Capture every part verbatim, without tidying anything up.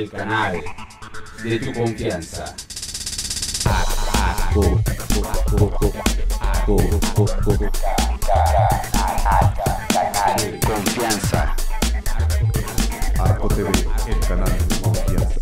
el canal de tu confianza. Confianza. Arco T V, el canal de tu confianza.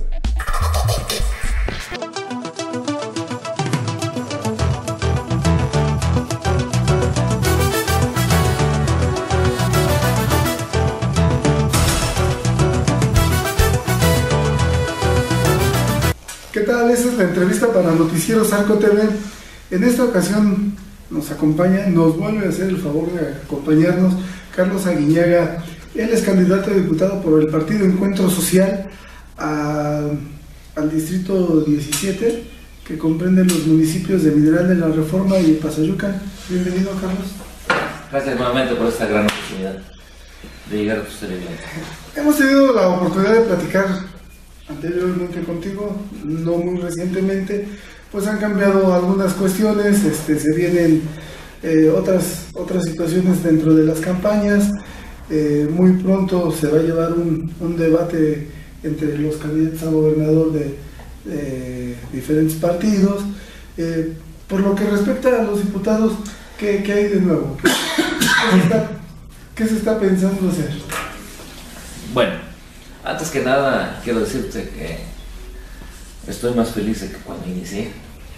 ¿Qué tal? Esta es la entrevista para Noticieros Arco T V. En esta ocasión nos acompaña, nos vuelve a hacer el favor de acompañarnos Carlos Aguiñaga. Él es candidato a diputado por el Partido Encuentro Social a, al distrito diecisiete, que comprende los municipios de Mineral de la Reforma y Pasayucan. Bienvenido, Carlos. Gracias nuevamente por esta gran oportunidad de llegar a tus televidentes. Hemos tenido la oportunidad de platicar anteriormente contigo, no muy recientemente, pues han cambiado algunas cuestiones, este, se vienen eh, otras, otras situaciones dentro de las campañas. Eh, muy pronto se va a llevar un, un debate entre los candidatos a gobernador de, de diferentes partidos. Eh, por lo que respecta a los diputados, ¿qué, qué hay de nuevo? ¿Qué, qué, se está, ¿Qué se está pensando hacer? Bueno, antes que nada quiero decirte que estoy más feliz de que cuando inicié.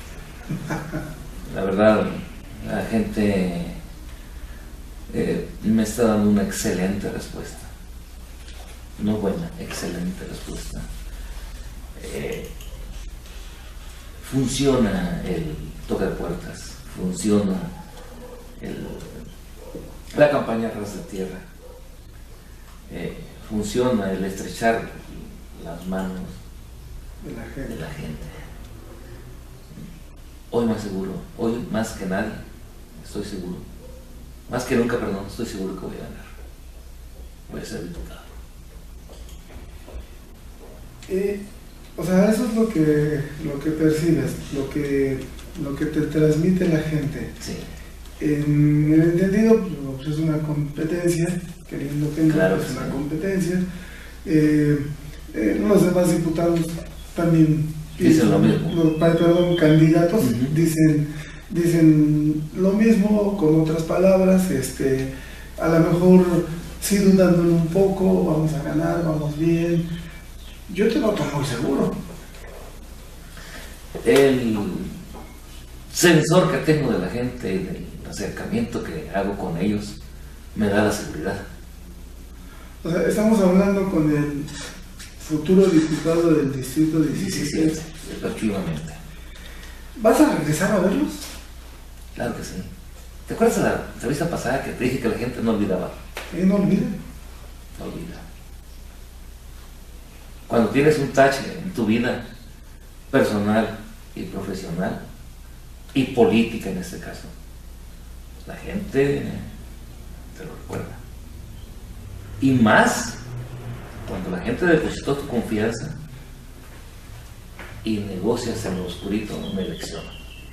La verdad, la gente eh, me está dando una excelente respuesta. No buena, excelente respuesta. Eh, funciona el toque de puertas, funciona el, la campaña ras de tierra. Eh, funciona el estrechar las manos De la gente. de la gente. Hoy más seguro, hoy más que nadie, estoy seguro, más que nunca, perdón, estoy seguro que voy a ganar. Voy a ser diputado. Eh, o sea, eso es lo que, lo que percibes, lo que, lo que te transmite la gente. Sí. En el entendido, pues es una competencia, queriendo que no, Claro es que una sí. competencia. Eh, eh, los demás diputados también Dicen lo mismo. los, perdón, candidatos Uh-huh. dicen, dicen lo mismo con otras palabras. Este, a lo mejor sí dudándolo un poco, vamos a ganar, vamos bien. Yo te noto muy seguro. El sensor que tengo de la gente y del acercamiento que hago con ellos me da la seguridad. O sea, estamos hablando con el futuro diputado del distrito diecisiete. Efectivamente. ¿Vas a regresar a verlos? Claro que sí. ¿Te acuerdas de la entrevista pasada que te dije que la gente no olvidaba? Eh, no olviden. No olvida. Cuando tienes un tache en tu vida personal y profesional y política en este caso, la gente te lo recuerda. Y más cuando la gente depositó tu confianza y negocias en lo oscurito una elección.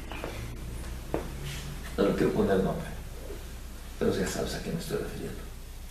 No le quiero poner nombre, pero ya sabes a quién me estoy refiriendo.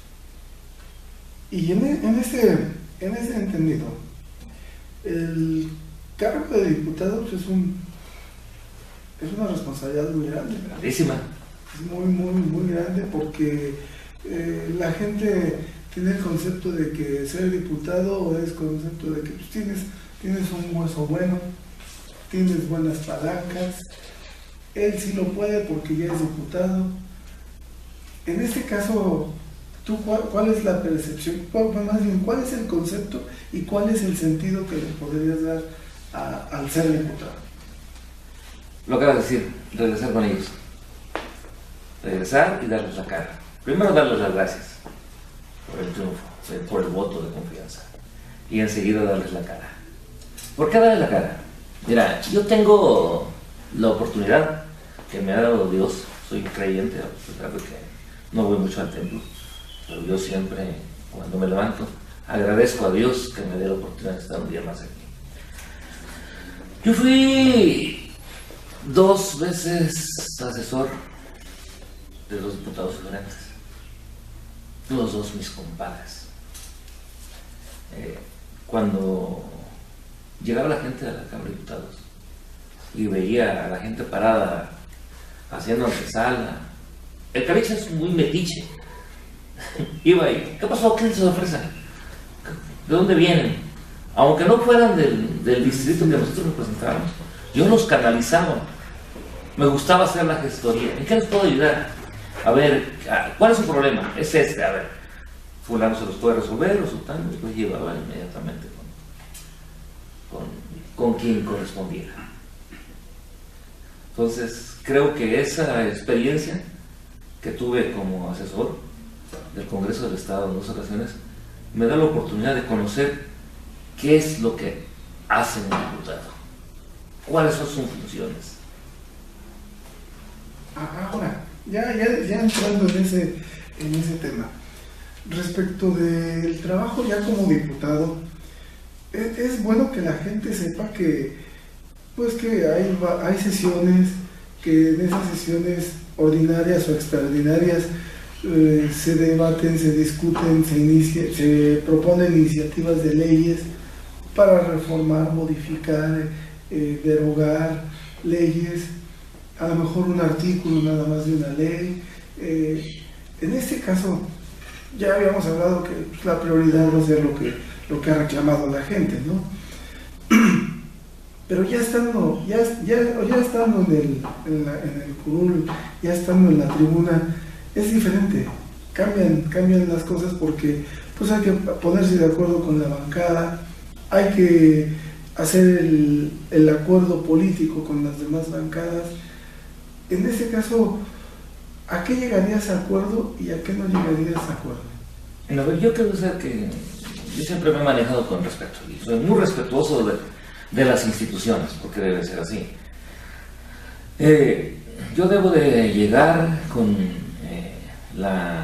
Y en, e- en, ese, en ese entendido, el cargo de diputado pues, es, un, es una responsabilidad muy grande. ¿verdad? Grandísima. Es muy, muy, muy grande porque eh, la gente tiene el concepto de que ser diputado es concepto de que pues, tienes, tienes un hueso bueno, tienes buenas palancas. Él sí lo puede porque ya es diputado. En este caso, ¿tú cuál, cuál es la percepción? Cuál, más bien, ¿cuál es el concepto y cuál es el sentido que le podrías dar a, al ser diputado? Lo acabas de decir, regresar con ellos. Regresar y darles la cara. Primero darles las gracias por el triunfo, por el voto de confianza. Y enseguida darles la cara. ¿Por qué darles la cara? Mira, yo tengo la oportunidad que me ha dado Dios. Soy creyente, a pesar de que no voy mucho al templo, pero yo siempre, cuando me levanto, agradezco a Dios que me dé la oportunidad de estar un día más aquí. Yo fui dos veces asesor de los diputados sugerentes, los dos mis compadres. Eh, cuando llegaba la gente a la Cámara de Diputados y veía a la gente parada haciendo antesala. El Caliche es muy metiche. Iba y, ¿qué pasó? ¿Quién se ofrece? ¿De dónde vienen? Aunque no fueran del, del distrito que nosotros representábamos, yo los canalizaba. Me gustaba hacer la gestoría. ¿En qué les puedo ayudar? A ver, ¿cuál es su problema? Es este, a ver. Fulano se los puede resolver, o sultano, después llevaba inmediatamente con, con, con quien correspondiera. Entonces, creo que esa experiencia que tuve como asesor del Congreso del Estado en dos ocasiones me da la oportunidad de conocer qué es lo que hace un diputado, cuáles son sus funciones. Ahora, ya, ya, ya entrando en ese, en ese tema, respecto del trabajo ya como diputado, es, es bueno que la gente sepa que, pues que hay, hay sesiones, que en esas sesiones ordinarias o extraordinarias eh, se debaten, se discuten, se, inicia, se proponen iniciativas de leyes para reformar, modificar, eh, derogar leyes, a lo mejor un artículo nada más de una ley. Eh, en este caso, ya habíamos hablado que pues, la prioridad va a ser lo que, lo que ha reclamado la gente, ¿no? Pero ya estando, ya, ya, ya estando en el, en, la, en el curul, ya estando en la tribuna, es diferente. Cambian, cambian las cosas porque pues hay que ponerse de acuerdo con la bancada, hay que hacer el, el acuerdo político con las demás bancadas. En ese caso, ¿a qué llegarías a acuerdo y a qué no llegarías a acuerdo? A ver, yo creo que yo siempre me he manejado con respeto y soy muy respetuoso de, de las instituciones, porque debe ser así. Eh, yo debo de llegar con eh, la,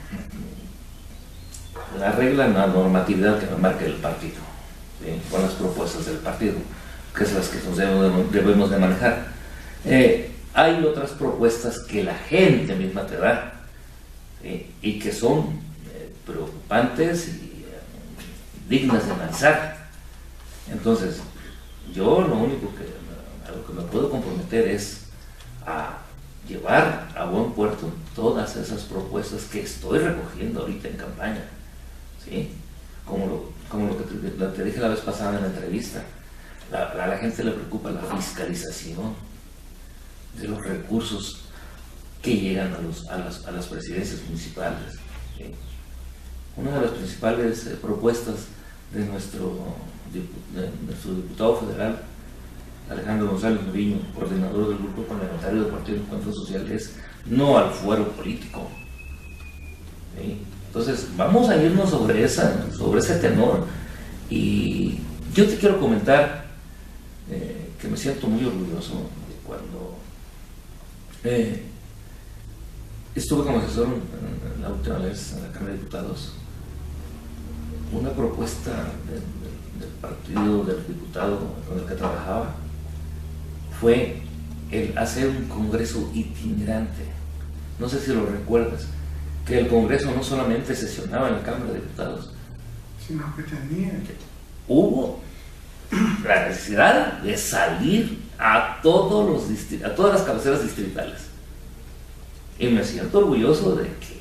la regla, la normatividad que me marca el partido, ¿sí? Con las propuestas del partido, que es las que nos debemos, debemos de manejar. Eh, hay otras propuestas que la gente misma te da, ¿sí? Y que son eh, preocupantes y eh, dignas de analizar. Entonces, yo lo único que, a lo que me puedo comprometer es a llevar a buen puerto todas esas propuestas que estoy recogiendo ahorita en campaña, ¿sí? Como lo, como lo que te, te dije la vez pasada en la entrevista, la, a la gente le preocupa la fiscalización de los recursos que llegan a, los, a, las, a las presidencias municipales, ¿sí? Una de las principales eh, propuestas de nuestro, de nuestro diputado federal, Alejandro González Muriño, coordinador del grupo parlamentario del Partido Encuentro Social, es no al fuero político, ¿sí? Entonces vamos a irnos sobre, esa, sobre ese tenor, y yo te quiero comentar eh, que me siento muy orgulloso de cuando eh, estuve como asesor en, en la última vez en la Cámara de Diputados. Una propuesta de, de, del partido del diputado con el que trabajaba fue el hacer un congreso itinerante. No sé si lo recuerdas, que el congreso no solamente sesionaba en la Cámara de Diputados, sino que tenía. Hubo la necesidad de salir a, todos los distri- a todas las cabeceras distritales. Y me siento orgulloso de que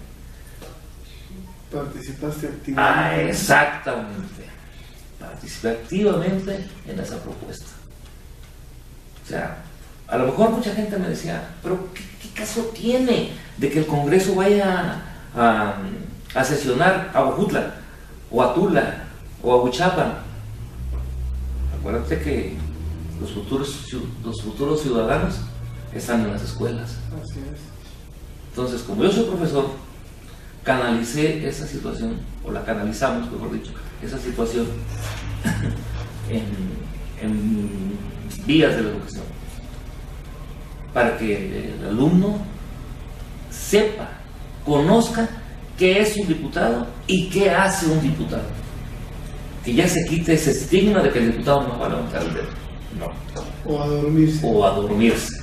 participaste activamente. Ah, exactamente. Participé activamente en esa propuesta. O sea, a lo mejor mucha gente me decía, pero ¿qué, qué caso tiene de que el Congreso vaya a, a sesionar a Huejutla, o a Tula, o a Huichapan? Acuérdate que los futuros, los futuros ciudadanos están en las escuelas. Así es. Entonces, como yo soy profesor, canalicé esa situación, o la canalizamos, mejor dicho, esa situación en, en vías de la educación, para que el alumno sepa, conozca qué es un diputado y qué hace un diputado. Que ya se quite ese estigma de que el diputado no va a levantar el dedo. No. O a dormirse. O a dormirse.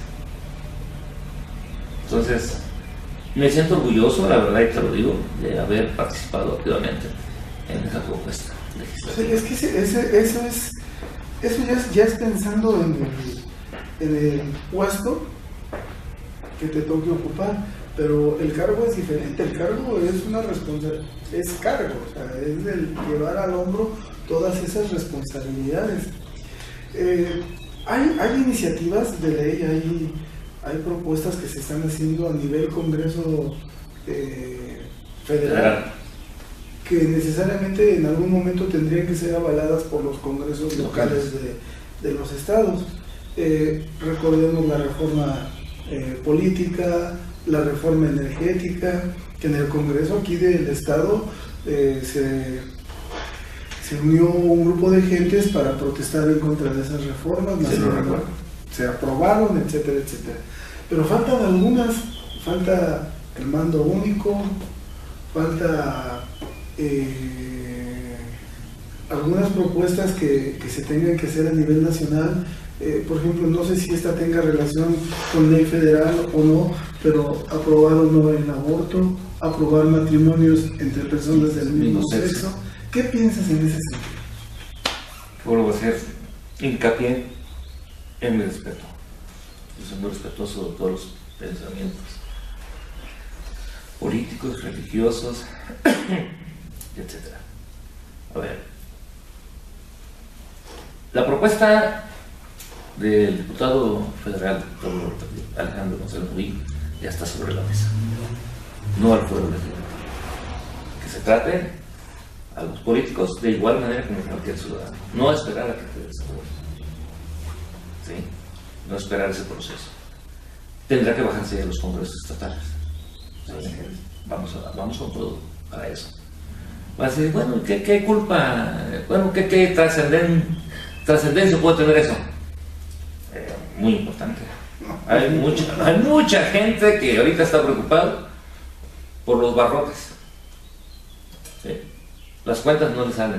Entonces, me siento orgulloso, la verdad, y te lo digo, de haber participado activamente en esa propuesta legislativa. Es que ese, ese, eso es eso ya es, ya es pensando en el, en el puesto que te toque ocupar, pero el cargo es diferente. El cargo es una responsabilidad, es cargo, o sea, es el llevar al hombro todas esas responsabilidades. Eh, hay, hay iniciativas de ley, hay, hay propuestas que se están haciendo a nivel Congreso eh, Federal, que necesariamente en algún momento tendrían que ser avaladas por los congresos locales de, de los estados. Eh, recordemos la reforma eh, política, la reforma energética, que en el Congreso aquí del estado eh, se, se unió un grupo de gentes para protestar en contra de esas reformas, Sí, lo recuerdo. se aprobaron, etcétera, etcétera. Pero faltan algunas, falta el mando único, falta eh, algunas propuestas que, que se tengan que hacer a nivel nacional. Eh, por ejemplo, no sé si esta tenga relación con ley federal o no, pero aprobar o no el aborto, aprobar matrimonios entre personas del mismo Mismo sexo. sexo. ¿Qué piensas en ese sentido? Vuelvo a hacer hincapié en mi respeto. Yo soy muy respetuoso de todos los pensamientos políticos, religiosos, etcétera. A ver, la propuesta del diputado federal, diputado Alejandro González Murillo, ya está sobre la mesa, no al pueblo legislativo. Que se trate a los políticos de igual manera como cualquier ciudadano, no esperar a que te desahogue, ¿sí? No esperar ese proceso. Tendrá que bajarse de los congresos estatales. ¿Sí? Vamos, a, vamos con todo para eso. Va a decir, bueno, ¿qué, qué culpa, bueno, qué, qué trascenden, trascendencia puede tener eso? Eh, muy importante. Hay mucha, hay mucha gente que ahorita está preocupada por los barrotes. ¿Sí? Las cuentas no le salen.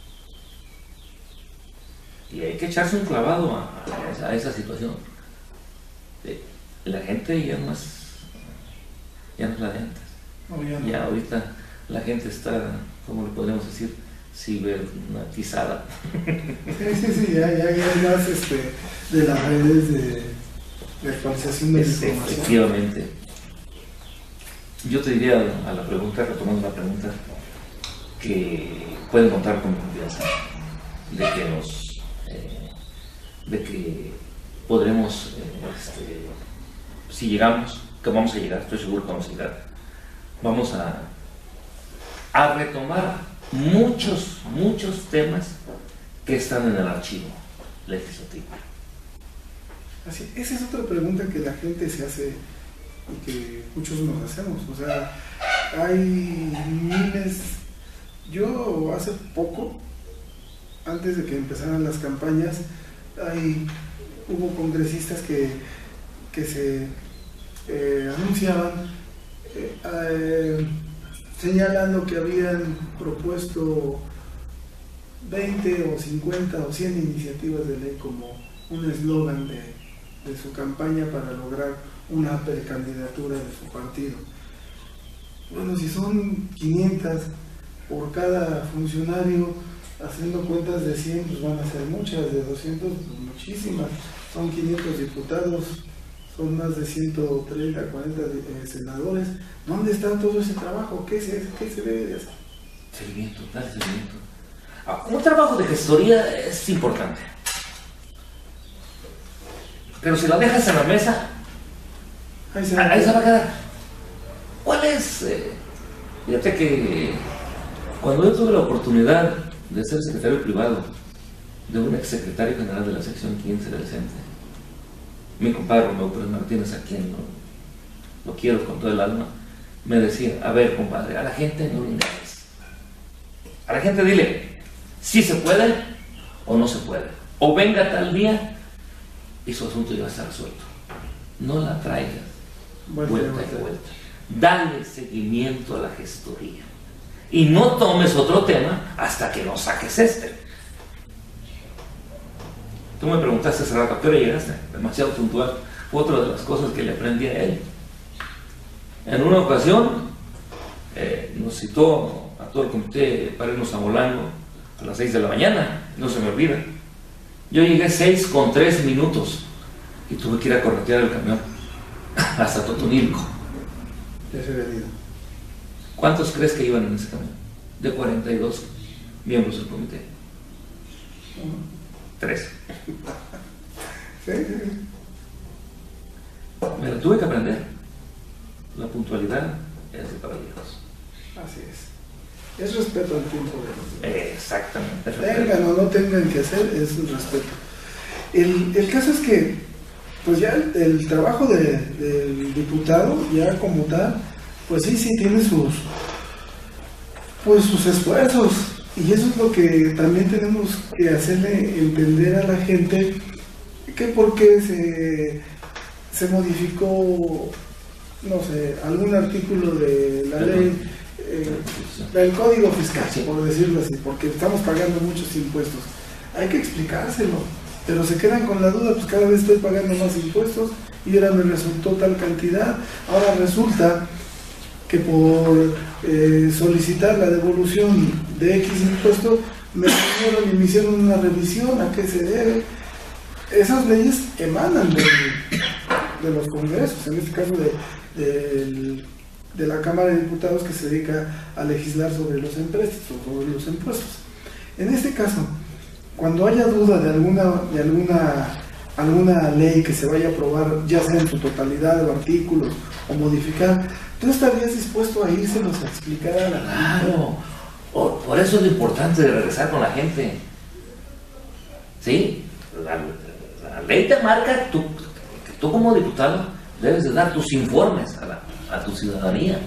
Y hay que echarse un clavado a, a, esa, a esa situación. ¿Sí? La gente ya no es, ya no es la de antes. No, ya no. Ya ahorita la gente está, ¿cómo le podemos decir? Cibernatizada. Sí, sí, sí, ya, ya, ya hay más este, de las redes de, de actualización de la Es, información. efectivamente. Yo te diría a la pregunta, retomando la pregunta, que pueden contar con confianza de que nos, eh, de que podremos, eh, este, si llegamos, que vamos a llegar, estoy seguro que vamos a llegar, vamos a, a retomar muchos, muchos temas que están en el archivo legislativo. Así, esa es otra pregunta que la gente se hace y que muchos nos hacemos. O sea, hay miles. Yo hace poco, antes de que empezaran las campañas, hay, hubo congresistas que, que se eh, anunciaban eh, eh, señalando que habían propuesto veinte o cincuenta o cien iniciativas de ley como un eslogan de, de su campaña para lograr una precandidatura de su partido. Bueno, si son quinientas por cada funcionario, haciendo cuentas de cien, pues van a ser muchas, de doscientos, pues muchísimas. Son quinientos diputados, son más de ciento treinta, cuarenta eh, senadores. ¿Dónde está todo ese trabajo? ¿Qué se, qué se debe de hacer? Seguimiento, dale seguimiento. Ah, un trabajo de gestoría es importante. Pero si la dejas en la mesa, Ahí se va. ahí se va a quedar. ¿Cuál es? Eh, fíjate que cuando yo tuve la oportunidad de ser secretario privado de un exsecretario general de la sección quince del CENTE, mi compadre Romeo Pérez Martínez, a quien lo, lo quiero con todo el alma, me decía, a ver compadre, a la gente no le engañes. A la gente dile, si se puede o no se puede. O venga tal día y su asunto ya va a estar resuelto. No la traigas Vuelta, vuelta vuelta. y vuelta. Dale seguimiento a la gestoría. Y no tomes otro tema hasta que no saques este. Tú me preguntaste hace rato, ¿a qué hora llegaste? Demasiado puntual. Fue otra de las cosas que le aprendí a él. En una ocasión, eh, nos citó a todo el comité para irnos a Molango a las seis de la mañana, no se me olvida. Yo llegué seis con tres minutos y tuve que ir a corretear el camión hasta Totonilco. Ya se había ido. ¿Cuántos crees que iban en ese camión? De cuarenta y dos miembros del comité. Tres. Sí, sí. Me lo tuve que aprender. La puntualidad es de caballeros. Así es. Es respeto al tiempo de los demás. Exactamente. Tengan o no tengan que hacer, es un respeto. El, el caso es que, pues ya el, el trabajo de, del diputado, ya como tal, pues sí, sí tiene sus, pues sus esfuerzos. Y eso es lo que también tenemos que hacerle entender a la gente, que porque se, se modificó, no sé, algún artículo de la ley, eh, del Código Fiscal, por decirlo así, porque estamos pagando muchos impuestos. Hay que explicárselo, pero se quedan con la duda, pues cada vez estoy pagando más impuestos y ahora me resultó tal cantidad. Ahora resulta que por eh, solicitar la devolución de X impuessto me vinieron y me hicieron una revisión, ¿a qué se debe? Esas leyes emanan de, de los congresos, en este caso de, de, de la Cámara de Diputados, que se dedica a legislar sobre los empréstitos, sobre los impuestos. En este caso, cuando haya duda de alguna, de alguna, alguna ley que se vaya a aprobar, ya sea en su totalidad o artículos o modificar, ¿tú estarías dispuesto a írselos a explicar a la gente? Claro, por, por eso es lo importante de regresar con la gente. ¿Sí? La, la ley te marca que tú, que tú como diputado debes de dar tus informes a, la, a tu ciudadanía.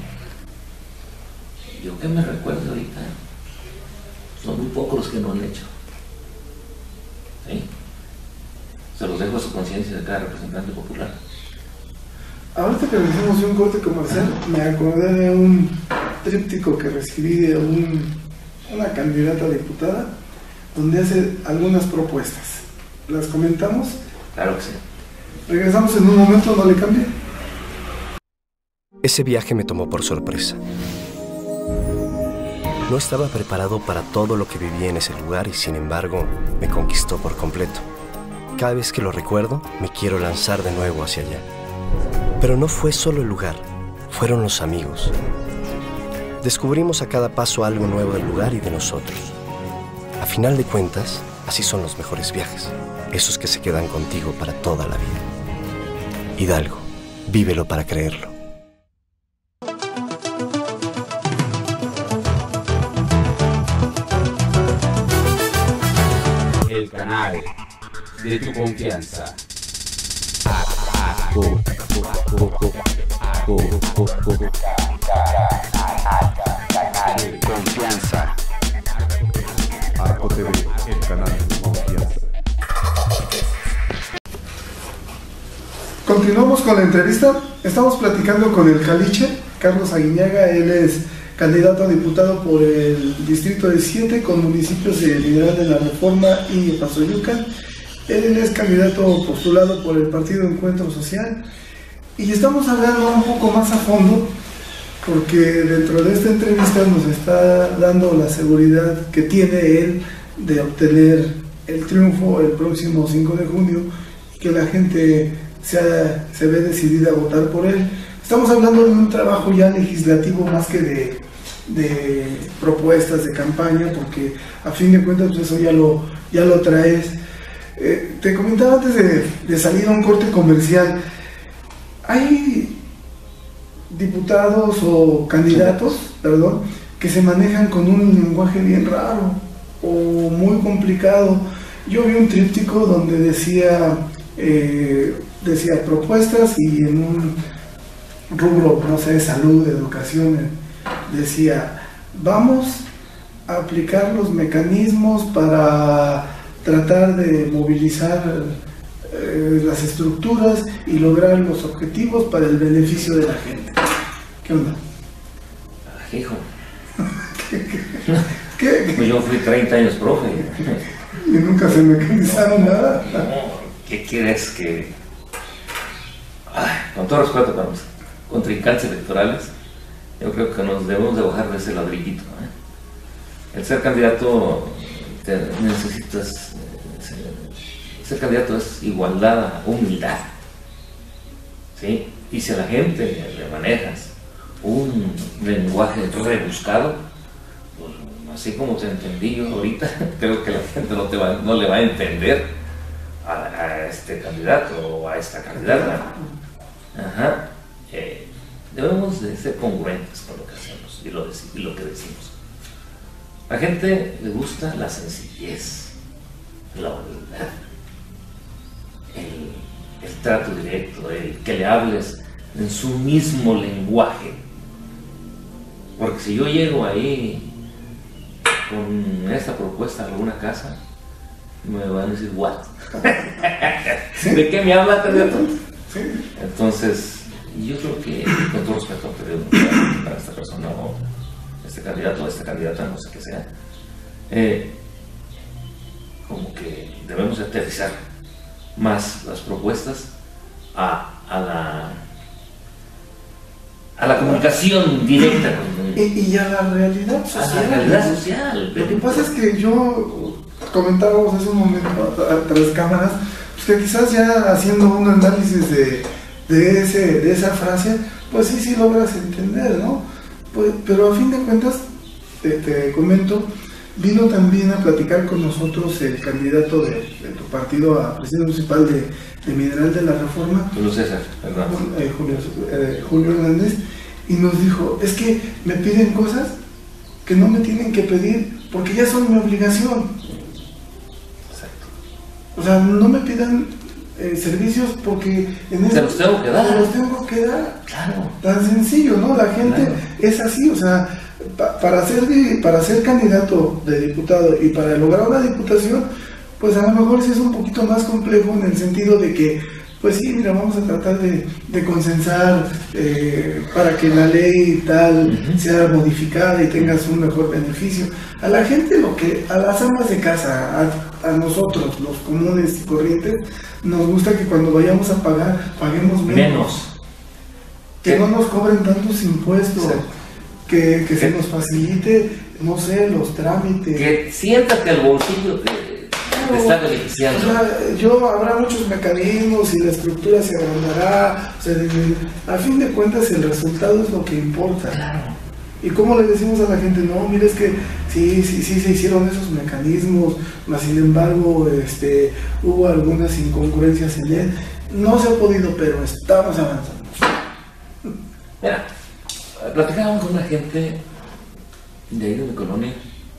Yo que me recuerdo ahorita, son muy pocos los que no han hecho. ¿Sí? Se los dejo a su conciencia de cada representante popular. Ahorita que hicimos un corte comercial, me acordé de un tríptico que recibí de un, una candidata a diputada, donde hace algunas propuestas. ¿Las comentamos? Claro que sí. Regresamos en un momento, no le cambie. Ese viaje me tomó por sorpresa. No estaba preparado para todo lo que viví en ese lugar y sin embargo me conquistó por completo. Cada vez que lo recuerdo, me quiero lanzar de nuevo hacia allá. Pero no fue solo el lugar, fueron los amigos. Descubrimos a cada paso algo nuevo del lugar y de nosotros. A final de cuentas, así son los mejores viajes, esos que se quedan contigo para toda la vida. Hidalgo, vívelo para creerlo. El canal de tu confianza. Confianza. Arco T V, el canal de tu confianza. Continuamos con la entrevista. Estamos platicando con el Caliche, Carlos Aguiñaga. Él es candidato a diputado por el distrito de siete con municipios de Liberal de la Reforma y Pasoyucan. Él es candidato postulado por el Partido Encuentro Social. Y estamos hablando un poco más a fondo porque dentro de esta entrevista nos está dando la seguridad que tiene él de obtener el triunfo el próximo cinco de junio, que la gente se, ha, se ve decidida a votar por él. Estamos hablando de un trabajo ya legislativo más que de, de propuestas de campaña, porque a fin de cuentas pues eso ya lo, ya lo traes. Eh, te comentaba antes de, de salir a un corte comercial, hay diputados o candidatos, perdón, que se manejan con un lenguaje bien raro o muy complicado. Yo vi un tríptico donde decía, eh, decía propuestas y en un rubro, no sé, salud, educación, decía, vamos a aplicar los mecanismos para tratar de movilizar eh, las estructuras y lograr los objetivos para el beneficio de la gente. ¿Qué onda? Ah, hijo. ¿Qué, qué, qué? Pues yo fui treinta años profe. Y nunca se mecanizaron nada. ¿Qué quieres que...? Ay, con todo respeto para los contrincantes electorales, yo creo que nos debemos de bajar de ese ladrillito, ¿eh? El ser candidato te necesitas eh, Ser candidato es igualdad, humildad, ¿sí? Y si a la gente le manejas un lenguaje rebuscado, pues, así como te entendí yo ahorita, creo que la gente no, te va, no le va a entender a, a este candidato o a esta candidata. Ajá. Eh, debemos de ser congruentes con lo que hacemos y lo, y lo que decimos. A la gente le gusta la sencillez, la humildad, el, el trato directo, el que le hables en su mismo lenguaje. Porque si yo llego ahí con esta propuesta a alguna casa, me van a decir, ¿what? ¿De qué me habla, candidato? Entonces, yo creo que, con todo respeto para esta persona o este candidato o esta candidata, no sé qué sea, eh, como que debemos aterrizar más las propuestas a, a la a la comunicación directa con, y, y a la realidad social. A la realidad social. Lo que pasa es que yo comentábamos hace un momento tras cámaras, pues que quizás ya haciendo un análisis de, de, ese, de esa frase, pues sí, sí logras entender, ¿no? Pues, pero a fin de cuentas, te, te comento, vino también a platicar con nosotros el candidato de, de tu partido a presidente municipal de, de Mineral de la Reforma, Julio César, ¿verdad? Eh, Julio, eh, Julio Hernández, y nos dijo, es que me piden cosas que no me tienen que pedir porque ya son mi obligación. Exacto. O sea, no me pidan eh, servicios porque en Se los tengo que dar. Se los tengo que dar. Claro. Tan sencillo, ¿no? La gente Claro. es así, o sea, pa para, ser de, para ser candidato de diputado y para lograr una diputación, pues a lo mejor sí es un poquito más complejo en el sentido de que, pues sí, mira, vamos a tratar de, de consensar eh, para que la ley tal uh-huh. sea modificada y tengas un mejor beneficio. A la gente, lo que, a las amas de casa, a, a nosotros, los comunes y corrientes, nos gusta que cuando vayamos a pagar, paguemos menos. Menos. Que no nos cobren tantos impuestos. Sí. Que, que se nos facilite, no sé, los trámites. Que sientas que el bolsillo te, te está beneficiando. O sea, yo, habrá muchos mecanismos y la estructura se agrandará. O sea, a fin de cuentas el resultado es lo que importa. Claro. Y cómo le decimos a la gente, no, mire, es que sí, sí, sí se hicieron esos mecanismos, mas sin embargo este, hubo algunas incongruencias en él. No se ha podido, pero estamos avanzando. Mira, platicábamos con una gente de ahí de mi colonia,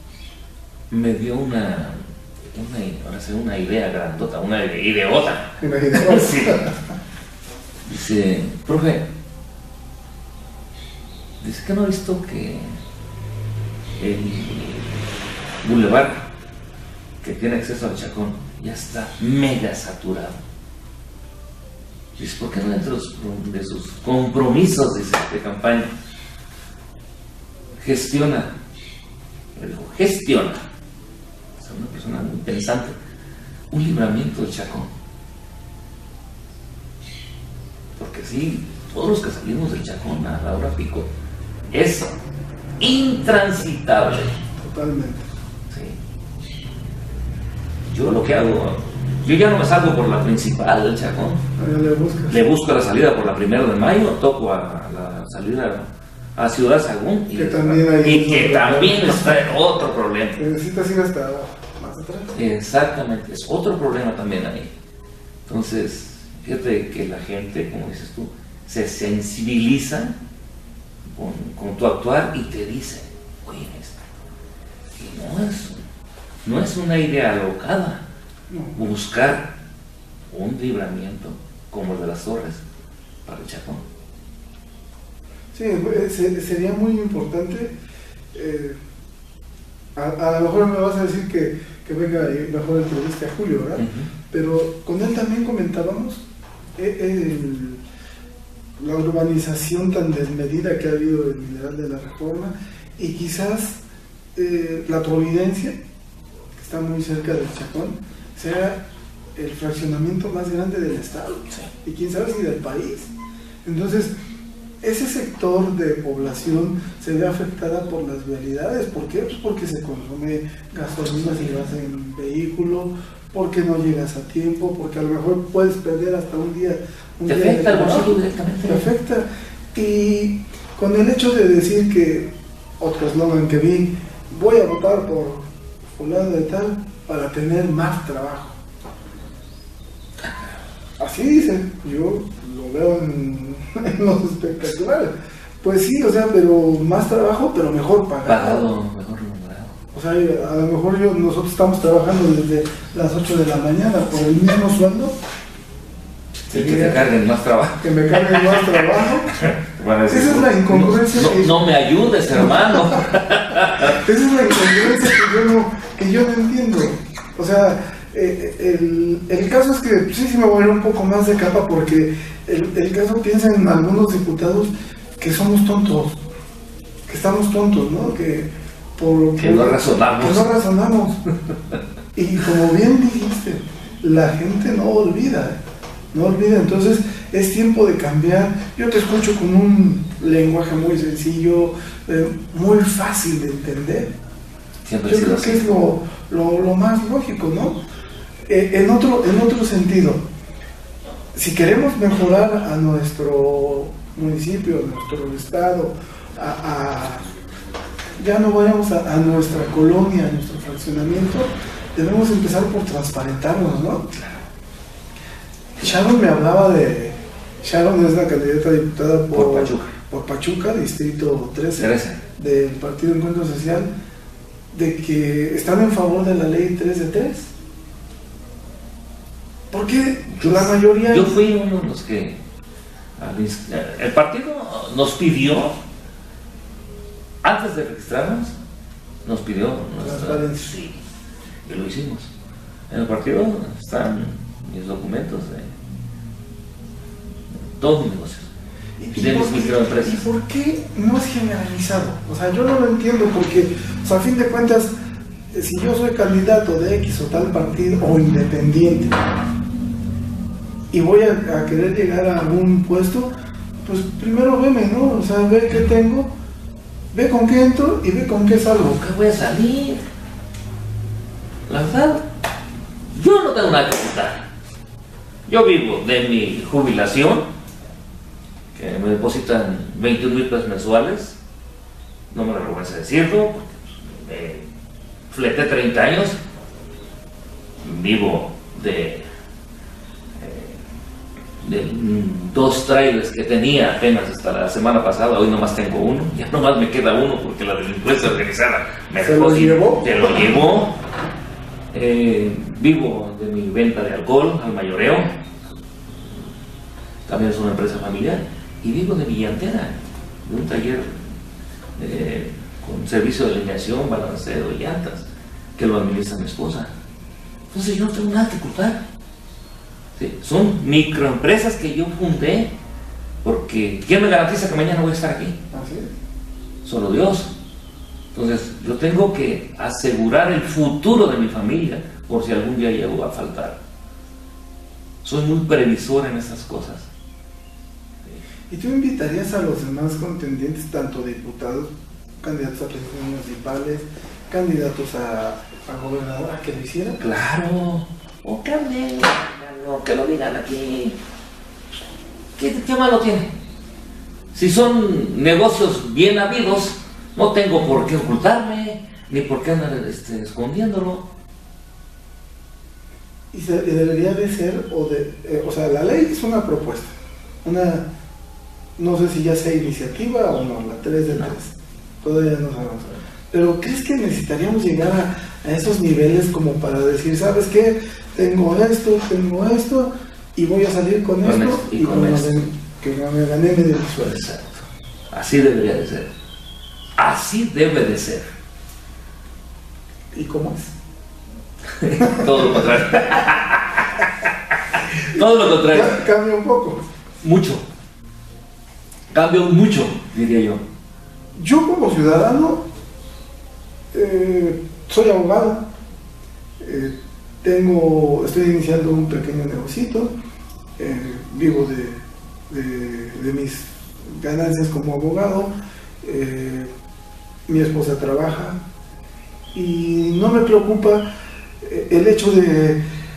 me dio una, una, ahora sí, una idea grandota, una ideota. Una ideota. Sí. Dice, profe, dice que no ha visto que el bulevar que tiene acceso al Chacón ya está mega saturado. Dice, ¿por qué no dentro de sus compromisos dice, de campaña gestiona? Le dijo, gestiona, es una persona muy pensante, un libramiento del Chacón. Porque sí, todos los que salimos del Chacón a la hora pico es intransitable. Totalmente. Sí. Yo lo que hago, yo ya no me salgo por la principal del Chacón. Le, buscas. le busco la salida por la primera de mayo, toco a, a la salida a Ciudad Sagún y que también, hay y que también está en otro problema. Necesitas ir hasta más atrás. Exactamente, es otro problema también ahí. Entonces, fíjate que la gente, como dices tú, se sensibiliza con, con tu actuar y te dice, oye, que no es, no es una idea alocada no. buscar un libramiento como el de las Torres para el Chacón. Sí, sería muy importante. Eh, a, a lo mejor me vas a decir que, que venga y mejor entreviste a Julio, ¿verdad? Uh-huh. Pero con él también comentábamos el, la urbanización tan desmedida que ha habido en Mineral de la Reforma y quizás eh, la Providencia, que está muy cerca del Chacón, sea el fraccionamiento más grande del estado sí. y quién sabe si del país. Entonces ese sector de población se ve afectada por las vialidades. ¿Por qué? Pues porque se consume gasolina si vas en vehículo, porque no llegas a tiempo, porque a lo mejor puedes perder hasta un día. Un Te día afecta de el bolsillo trabajo. directamente. Te afecta. Y con el hecho de decir que, otro eslogan que vi, voy a votar por fulano de tal para tener más trabajo. Así dicen, yo lo veo en, en los espectaculares. Pues sí, o sea, pero más trabajo, pero mejor pagado. Pagado, mejor remunerado. O sea, a lo mejor yo, nosotros estamos trabajando desde las ocho de la mañana por el mismo sueldo. Y que te carguen más trabajo. Que me carguen más trabajo. Van a decir, Esa es la incongruencia. No, que, no, no me ayudes, hermano. Esa es la incongruencia que yo no, que yo no entiendo. O sea, eh, el, el caso es que sí, sí me voy a ir un poco más de capa porque el, el caso piensa en algunos diputados que somos tontos, que estamos tontos, ¿no? Que, por, que por, no razonamos. Que no razonamos. Y como bien dijiste, la gente no olvida, no olvida. Entonces es tiempo de cambiar. Yo te escucho con un lenguaje muy sencillo, eh, muy fácil de entender. Siempre Yo creo que es lo, lo, lo más lógico, ¿no? Eh, en, otro, en otro sentido, si queremos mejorar a nuestro municipio, a nuestro estado, a, a, ya no vayamos a, a nuestra colonia, a nuestro fraccionamiento, debemos empezar por transparentarnos, ¿no? Sharon me hablaba de... Sharon es la candidata a diputada por, por Pachuca, por Pachuca, distrito trece, trece, del Partido Encuentro Social, de que están en favor de la ley tres de tres. ¿Por qué la mayoría? Yo fui uno de los que el partido nos pidió, antes de registrarnos, nos pidió nuestra, sí, y lo hicimos. En el partido están mis documentos de todos mis negocios. ¿Y, de y, mis por qué, microempresas. ¿Y por qué no es generalizado? O sea, yo no lo entiendo porque, o sea, a fin de cuentas, si yo soy candidato de X o tal partido o independiente y voy a, a querer llegar a algún puesto, pues primero veme, ¿no? O sea, ve qué tengo, ve con qué entro y ve con qué salgo. ¿Con qué voy a salir? La verdad, yo no tengo nada que ocultar. Yo vivo de mi jubilación, que me depositan veintiún mil pesos mensuales, no me da vergüenza decirlo, porque me fleté treinta años, vivo de, eh, de dos trailers que tenía apenas hasta la semana pasada, hoy nomás tengo uno, ya nomás me queda uno porque la delincuencia organizada me ¿Se lo llevó? Se lo llevó. Eh, vivo de mi venta de alcohol al mayoreo, también es una empresa familiar, y vivo de mi llantera, de un taller eh, con servicio de alineación, balanceo y llantas, que lo administra mi esposa. Entonces yo no tengo nada que ocultar. ¿Sí? Son microempresas que yo fundé, porque ¿quién me garantiza que mañana voy a estar aquí? ¿Así es? Solo Dios. Entonces yo tengo que asegurar el futuro de mi familia por si algún día llego a faltar. Soy muy previsor en esas cosas. ¿Y tú invitarías a los demás contendientes, tanto diputados, candidatos a presidentes municipales, candidatos a, a gobernador, a que lo hicieran? Claro. O que hablen, que lo digan aquí. ¿Qué, qué malo tiene? Si son negocios bien habidos, no tengo por qué ocultarme, ni por qué andar este, escondiéndolo. Y se, debería de ser, o, de, eh, o sea, la ley es una propuesta, una, no sé si ya sea iniciativa o no, la tres de tres, todavía no sabemos. Pero ¿crees que necesitaríamos llegar a, a esos niveles como para decir, ¿sabes qué? Tengo esto, tengo esto, y voy a salir con, con esto, esto, y, y con con esto. lo de, que me gané medio sueldo. Exacto. Así debería de ser. Así debe de ser. ¿Y cómo es? Todo lo contrario. Todo lo contrario. Cambia un poco. Mucho. Cambio mucho, diría yo. Yo como ciudadano eh, soy abogado, eh, tengo, estoy iniciando un pequeño negocito, eh, vivo de, de, de mis ganancias como abogado, eh, mi esposa trabaja y no me preocupa el hecho de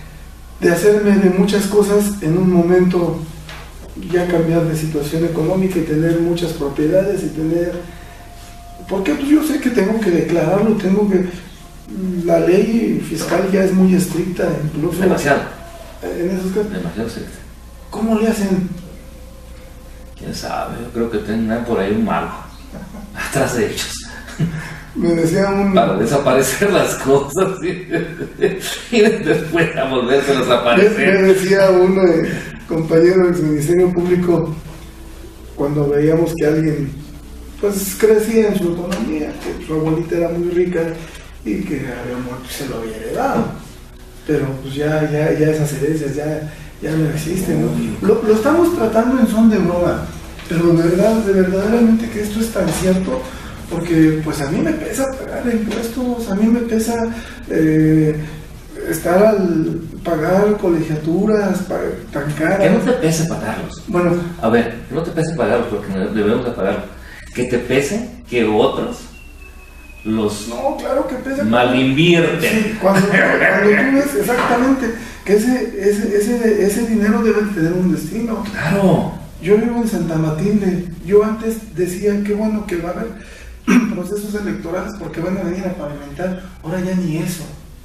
de hacerme de muchas cosas en un momento, ya cambiar de situación económica y tener muchas propiedades y tener... Porque pues yo sé que tengo que declararlo, tengo que... La ley fiscal ya es muy estricta, incluso... Demasiado. En esos casos. Demasiado estricta. ¿Cómo le hacen? ¿Quién sabe? Yo creo que tendrán por ahí un mago atrás de ellos. Me decía un... Para desaparecer las cosas y, y después a volvérselas a Me, aparecer. me decía un eh, compañero del Ministerio Público cuando veíamos que alguien pues crecía en su autonomía, que su abuelita era muy rica y que había muerto y se lo había heredado. Pero pues ya, ya, ya esas herencias ya, ya no existen, ¿no? Lo, lo estamos tratando en son de broma, pero de verdad, de verdaderamente que esto es tan cierto. Porque pues a mí me pesa pagar impuestos, a mí me pesa eh, estar al pagar colegiaturas pa- tan caras. Que no te pese pagarlos. Bueno, A ver, que no te pese pagarlos porque debemos de pagarlos. Que te pese que otros los no, claro que pesa. malinvierten. Sí, cuando, cuando tú ves exactamente que ese, ese, ese, ese dinero debe tener un destino. Claro. Yo vivo en Santa Matilde, yo antes decía qué bueno que va a haber procesos electorales porque van a venir a pavimentar, ahora ya ni eso,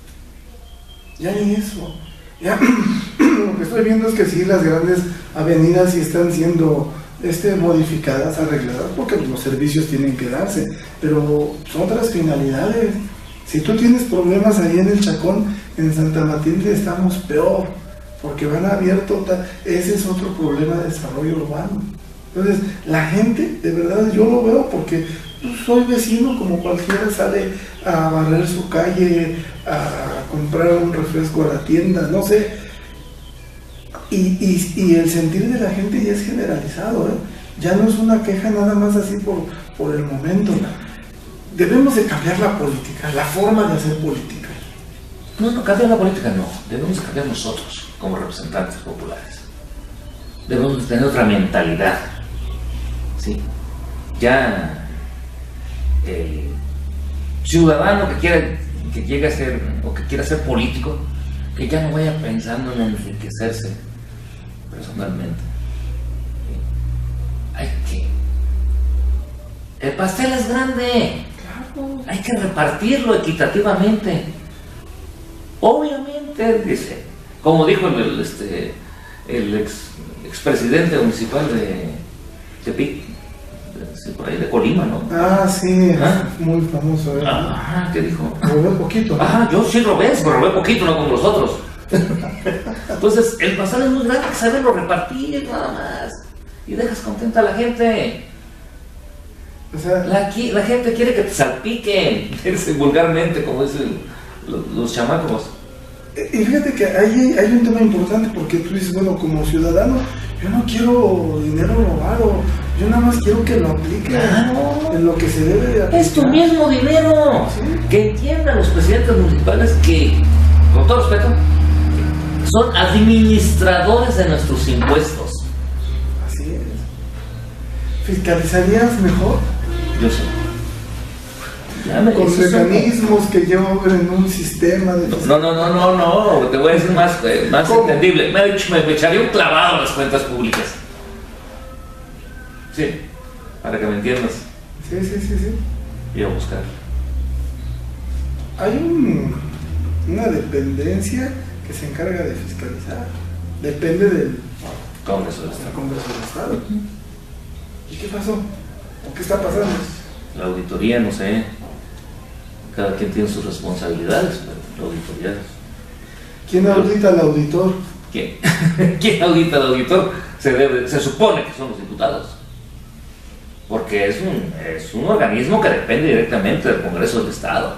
ya ni eso, ya lo que estoy viendo es que sí, las grandes avenidas sí están siendo este, modificadas, arregladas, porque los servicios tienen que darse, pero son otras finalidades. Si tú tienes problemas ahí en el Chacón, en Santa Matilde estamos peor, porque van abierto, ese es otro problema de desarrollo urbano. Entonces, la gente, de verdad, yo lo veo porque pues, soy vecino, como cualquiera sale a barrer su calle, a comprar un refresco a la tienda, no sé. Y, y, y el sentir de la gente ya es generalizado, ¿eh? Ya no es una queja nada más así por, por el momento. Debemos de cambiar la política, la forma de hacer política. No, no, cambiar la política no. Debemos de cambiar nosotros como representantes populares. Debemos de tener otra mentalidad. ¿Sí? Ya el ciudadano que quiera que llegue a ser o que quiera ser político, que ya no vaya pensando en enriquecerse personalmente. ¿Sí? Hay que... El pastel es grande. Claro. Hay que repartirlo equitativamente. Obviamente, dice, como dijo el, el, este, el ex, expresidente municipal de Tepic, de, por ahí de Colima, ¿no? Ah, sí, ¿Ah? muy famoso, ¿eh? Ah, ¿qué dijo? Robé poquito, ¿no? Ah, yo sí robé, pero robé poquito, no como los otros. Entonces, el pastel es muy grande, hay que saberlo repartir, nada más. Y dejas contenta a la gente. O sea, La, qui- la gente quiere que te salpiquen, vulgarmente, como dicen los, los chamacos. y fíjate que hay, hay un tema importante porque tú dices, bueno, como ciudadano, yo no quiero dinero robado, yo nada más quiero que lo apliquen Claro. en lo que se debe de aplicar. Es tu mismo dinero. Sí. Que entiendan los presidentes municipales que, con todo respeto, son administradores de nuestros impuestos. Así es. ¿Fiscalizarías mejor? Yo sé. Ya me Con dices, mecanismos que lleven un sistema de... No, no, no, no, no, te voy a decir más, eh, más ¿Cómo? entendible. Me, me, me echaría un clavado en las cuentas públicas. Sí, para que me entiendas. Sí, sí, sí, sí. Y a buscar. Hay un, una dependencia que se encarga de fiscalizar. Depende del, Congreso del del Estado. Congreso del Estado. ¿Y qué pasó? ¿O qué está pasando? La auditoría, no sé. Cada quien tiene sus responsabilidades, pero la auditoría. ¿Quién audita al auditor? ¿Quién? ¿Quién audita al auditor? Se, debe, se supone que son los diputados. Porque es un, es un organismo que depende directamente del Congreso del Estado.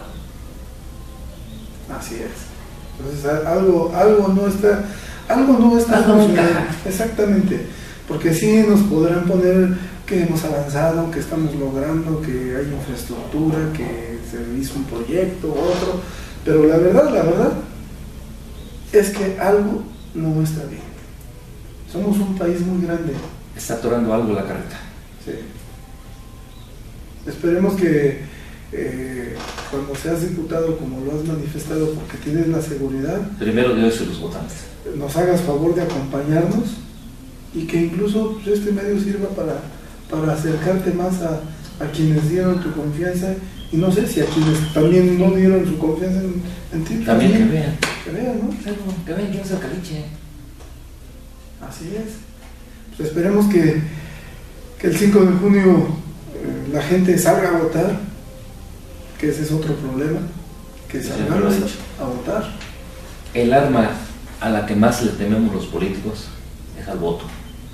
Así es. Entonces a- algo, algo no está, algo no está Algo no funcionando. encaja. Exactamente. Porque sí nos podrán poner que hemos avanzado, que estamos logrando, que hay infraestructura, que se hizo un proyecto, otro, pero la verdad, la verdad, es que algo no está bien. Somos un país muy grande. Está atorando algo la carreta. Sí. Esperemos que, eh, cuando seas diputado, como lo has manifestado, porque tienes la seguridad, Primero Dios y los votantes. nos hagas favor de acompañarnos y que incluso pues, este medio sirva para, para acercarte más a, a quienes dieron tu confianza, y no sé si a quienes también no dieron su confianza en, en ti. También que vean. Que vean, ¿no? Que vean quién es el caliche. Así es. Pues esperemos que, que el cinco de junio eh, la gente salga a votar, que ese es otro problema, que Siempre lo salgamos he dicho. a, a votar. El arma a la que más le tememos los políticos es al voto.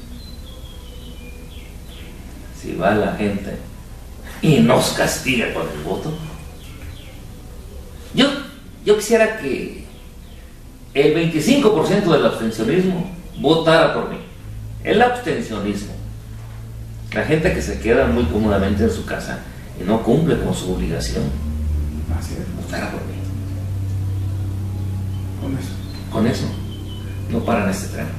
Si va la gente y nos castiga con el voto, yo, yo quisiera que el veinticinco por ciento del abstencionismo votara por mí. El abstencionismo, la gente que se queda muy cómodamente en su casa y no cumple con su obligación, Así es, votara por mí. con eso. Con eso no paran este tren.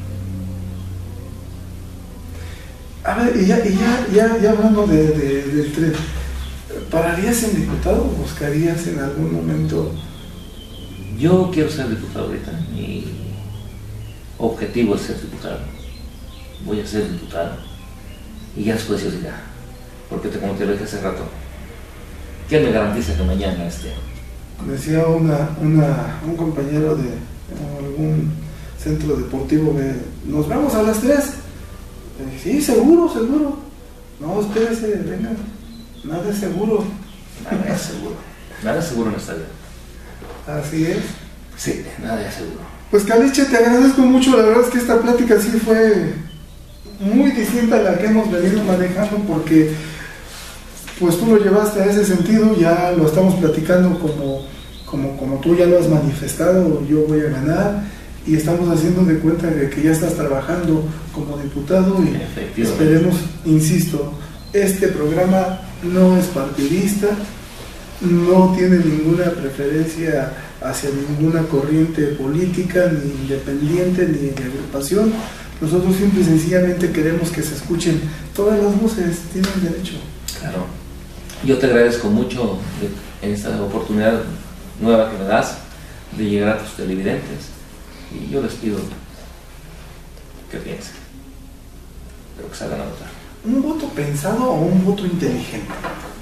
A ver, y ya, y ya, ya, ya hablando de, de, del tren, ¿pararías en diputado o buscarías en algún momento? Yo quiero ser diputado ahorita. Mi objetivo es ser diputado. Voy a ser diputado. Y ya después yo dirá. Porque te, como te lo dije hace rato, ¿quién me garantiza que mañana esté? Decía una, una, un compañero de algún centro deportivo que nos vemos a las tres. Sí, seguro, seguro. No, espérese, venga. Nada es seguro. Nada es seguro. Nada es seguro en esta vida. Así es. Sí, nada es seguro. Pues Caliche, te agradezco mucho. La verdad es que esta plática sí fue muy distinta a la que hemos venido manejando, porque pues tú lo llevaste a ese sentido. Ya lo estamos platicando como, como, como tú ya lo has manifestado. Yo voy a ganar. Y estamos haciendo de cuenta de que ya estás trabajando como diputado, y esperemos, insisto, este programa no es partidista, no tiene ninguna preferencia hacia ninguna corriente política, ni independiente, ni de agrupación. Nosotros simple y sencillamente queremos que se escuchen todas las voces, tienen derecho. Claro. Yo te agradezco mucho en esta oportunidad nueva que me das de llegar a tus televidentes. Y yo les pido que piensen, pero que salgan a votar. ¿Un voto pensado o un voto inteligente?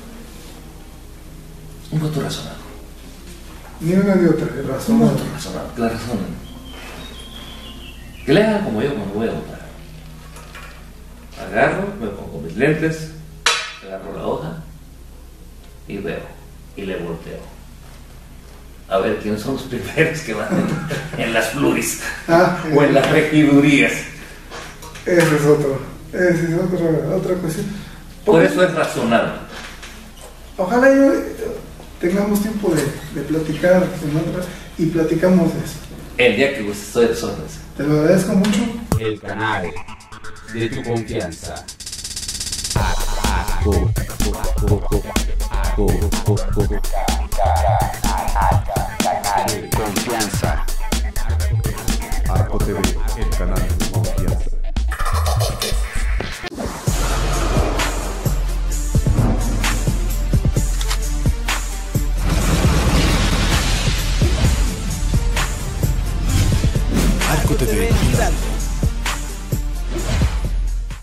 Un voto razonado. Ni una ni otra, razón. Un voto razonado, que la razonen. Que le hagan como yo cuando voy a votar. Agarro, me pongo mis lentes, agarro la hoja y veo, y le volteo. A ver quiénes son los primeros que van en, en las pluris ah, o en las regidurías. Ese es otro, esa es otra, otra cuestión. Por eso es razonable. Ojalá yo, eh, tengamos tiempo de, de platicar en otra, y platicamos de eso. El día que gustes, estoy de órdenes. Te lo agradezco mucho. El canal de tu confianza. Confianza.